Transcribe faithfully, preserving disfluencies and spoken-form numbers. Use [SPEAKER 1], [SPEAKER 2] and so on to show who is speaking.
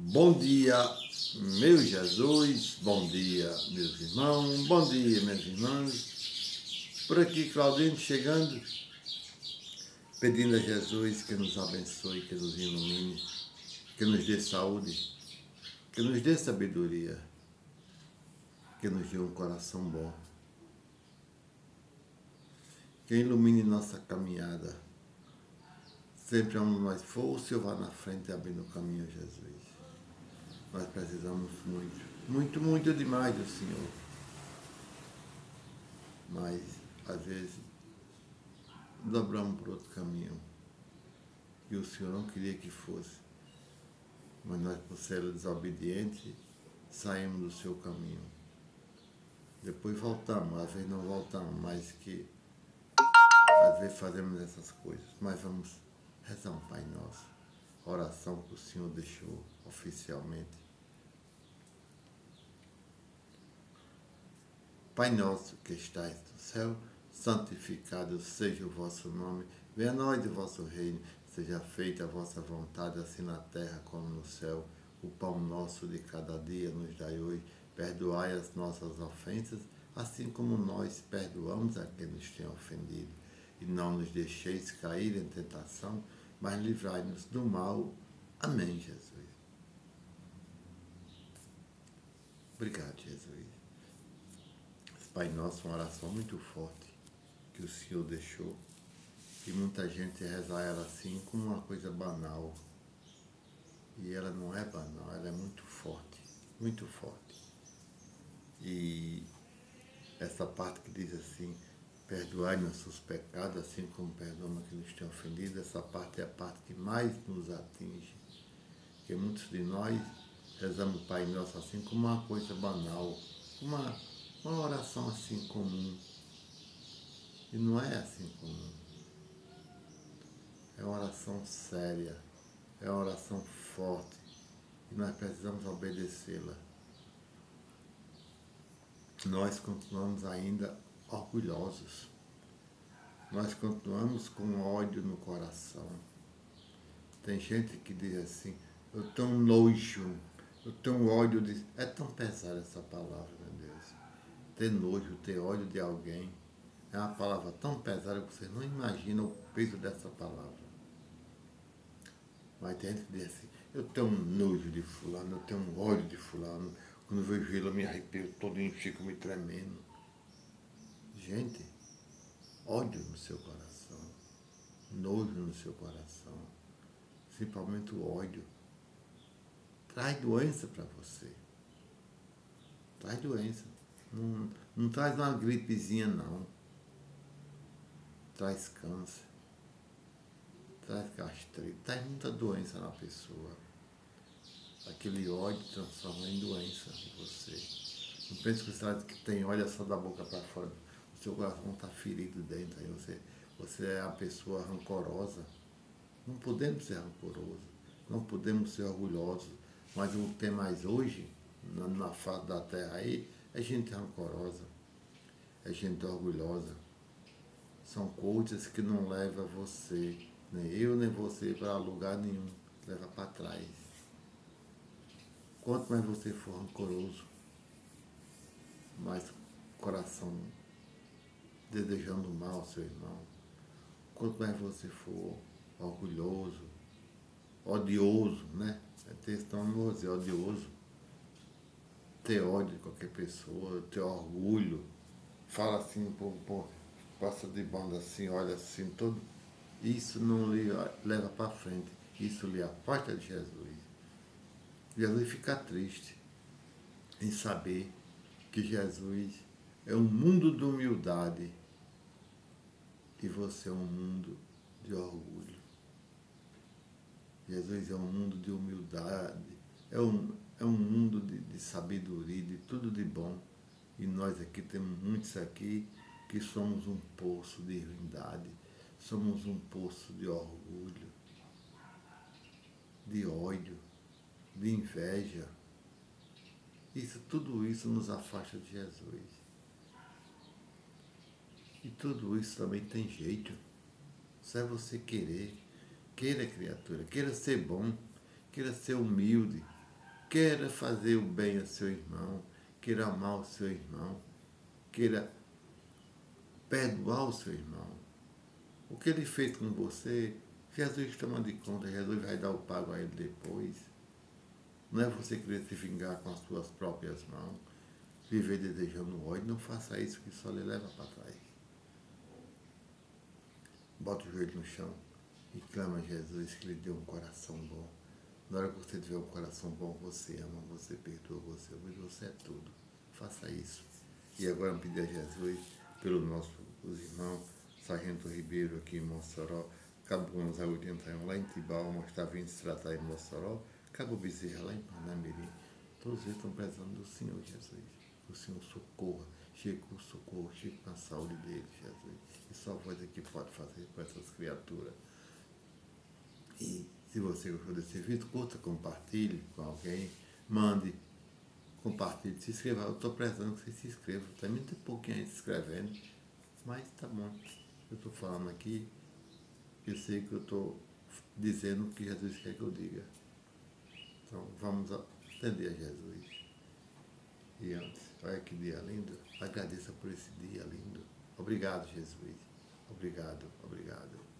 [SPEAKER 1] Bom dia, meu Jesus, bom dia, meus irmãos, bom dia, minhas irmãs. Por aqui, Claudino chegando, pedindo a Jesus que nos abençoe, que nos ilumine, que nos dê saúde, que nos dê sabedoria, que nos dê um coração bom, que ilumine nossa caminhada. Sempre onde nós for, o Senhor vá na frente abrindo o caminho, Jesus. Nós precisamos muito, muito, muito demais do Senhor. Mas, às vezes, dobramos por outro caminho. E o Senhor não queria que fosse. Mas nós, por ser desobedientes, saímos do seu caminho. Depois voltamos, às vezes não voltamos, mas que às vezes fazemos essas coisas. Mas vamos rezar um Pai Nosso. A oração que o Senhor deixou oficialmente. Pai nosso que estais no céu, santificado seja o vosso nome. Venha a nós o vosso reino. Seja feita a vossa vontade, assim na terra como no céu. O pão nosso de cada dia nos dai hoje. Perdoai as nossas ofensas, assim como nós perdoamos a quem nos tem ofendido. E não nos deixeis cair em tentação, mas livrai-nos do mal. Amém, Jesus. Obrigado, Jesus. Pai Nosso, uma oração muito forte que o Senhor deixou. E muita gente reza ela assim como uma coisa banal. E ela não é banal, ela é muito forte, muito forte. E essa parte que diz assim, perdoai nossos pecados, assim como perdoamos a quem nos tem ofendido, essa parte é a parte que mais nos atinge. Porque muitos de nós rezamos o Pai Nosso assim como uma coisa banal, uma, uma oração assim comum. E não é assim comum. É uma oração séria, é uma oração forte, e nós precisamos obedecê-la. Nós continuamos ainda orgulhosos, nós continuamos com ódio no coração. Tem gente que diz assim, eu tenho nojo, eu tenho ódio de... É tão pesada essa palavra, meu Deus. Ter nojo, ter ódio de alguém, é uma palavra tão pesada que vocês não imaginam o peso dessa palavra. Mas tem gente que diz assim, eu tenho um nojo de fulano, eu tenho um ódio de fulano. Quando eu vejo ele, eu me arrepio todinho, fico me tremendo. Gente, ódio no seu coração, nojo no seu coração, principalmente o ódio, traz doença para você. Traz doença. Não, não traz uma gripezinha, não. Traz câncer. Traz gastrite, traz muita doença na pessoa. Aquele ódio transforma em doença em você. Não pense que você que tem ódio só da boca para fora. O seu coração está ferido dentro. Aí você, você é a pessoa rancorosa. Não podemos ser rancorosos. Não podemos ser orgulhosos. Mas o que tem mais hoje, na, na face da terra aí, é gente rancorosa. É gente orgulhosa. São coisas que não levam você, nem eu nem você, para lugar nenhum. Leva para trás. Quanto mais você for rancoroso, mais coração desejando mal ao seu irmão. Quanto mais você for orgulhoso, odioso, né? É textão, não vou dizer odioso. Ter ódio de qualquer pessoa, ter orgulho. Fala assim, pô, pô, passa de banda assim, olha assim, todo... Isso não lhe leva para frente. Isso lhe afasta de Jesus. Jesus fica triste em saber que Jesus é um mundo de humildade e você é um mundo de orgulho. Jesus é um mundo de humildade, é um, é um mundo de, de sabedoria, de tudo de bom. E nós aqui temos muitos aqui que somos um poço de ruindade, somos um poço de orgulho, de ódio, de inveja. Isso, tudo isso nos afasta de Jesus. E tudo isso também tem jeito. Só é você querer. Queira, criatura, queira ser bom, queira ser humilde, Queira fazer o bem ao seu irmão, queira amar o seu irmão, queira perdoar o seu irmão. O que ele fez com você, Jesus toma de conta, Jesus vai dar o pago a ele depois. Não é você querer se vingar com as suas próprias mãos, viver desejando ódio. Não faça isso, que só lhe leva para trás. Bota o joelho no chão e clama a Jesus que lhe dê um coração bom. Na hora que você tiver um coração bom, você ama, você perdoa, você ama, você é tudo. Faça isso. E agora eu pedir a Jesus, pelos nossos irmãos, Sargento Ribeiro aqui em Mossoró, Cabo Gonçalves oitenta e um lá em Tibaúma, está vindo se tratar em Mossoró, Cabo Bezerra lá em Parnamirim. Todos eles estão precisando do Senhor Jesus. O Senhor socorra, chegue com o socorro, chegue com a saúde deles, Jesus. E só a voz aqui pode fazer com essas criaturas. E se você gostou desse vídeo, curta, compartilhe com alguém, mande, compartilhe, se inscreva. Eu estou precisando que você se inscreva. Também tem pouquinho aí se inscrevendo, mas tá bom. Eu estou falando aqui, eu sei que eu estou dizendo o que Jesus quer que eu diga. Então vamos atender a Jesus. E antes, olha que dia lindo. Agradeça por esse dia lindo. Obrigado, Jesus. Obrigado, obrigado.